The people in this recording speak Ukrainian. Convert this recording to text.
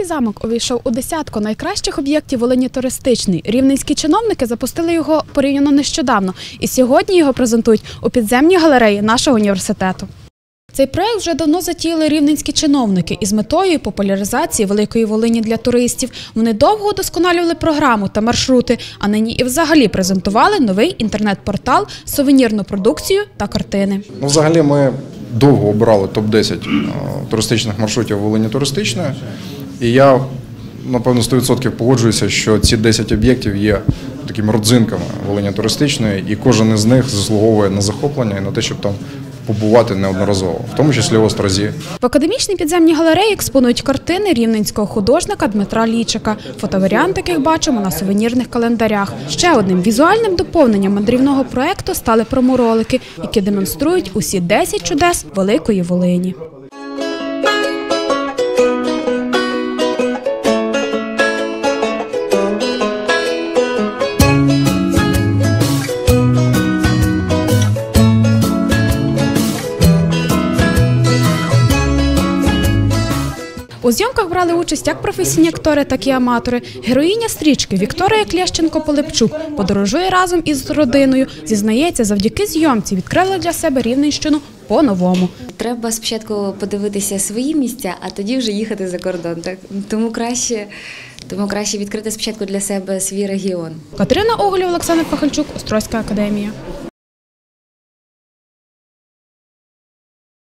замок увійшов у десятку найкращих об'єктів Волині туристичної. Рівненські чиновники запустили його порівняно нещодавно і сьогодні його презентують у підземній галереї нашого університету. Цей проєкт вже давно затіяли рівненські чиновники із метою популяризації Великої Волині для туристів. Вони довго удосконалювали програму та маршрути, а нині і взагалі презентували новий інтернет-портал, сувенірну продукцію та картини. Взагалі ми довго обирали топ-10 туристичних маршрутів Волині туристичної. І я, напевно, 100% погоджуюся, що ці 10 об'єктів є такими родзинками Волині туристичної, і кожен із них заслуговує на захоплення і на те, щоб там побувати неодноразово, в тому числі в Острозі. В академічній підземній галереї експонують картини рівненського художника Дмитра Лічика, фотоваріант яких бачимо на сувенірних календарях. Ще одним візуальним доповненням мандрівного проєкту стали проморолики, які демонструють усі 10 чудес Великої Волині. У зйомках брали участь як професійні актори, так і аматори. Героїня стрічки Вікторія Клєщенко-Полипчук подорожує разом із родиною. Зізнається, завдяки зйомці відкрила для себе Рівненщину по-новому. Треба спочатку подивитися свої місця, а тоді вже їхати за кордон. Тому краще відкрити спочатку для себе свій регіон. Катерина Оголєва, Олександр Пахальчук, Острозька академія.